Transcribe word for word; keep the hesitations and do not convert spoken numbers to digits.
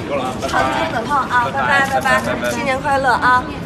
够了啊，拜好， 拜。 等等泡啊，拜拜拜拜，新年快乐啊！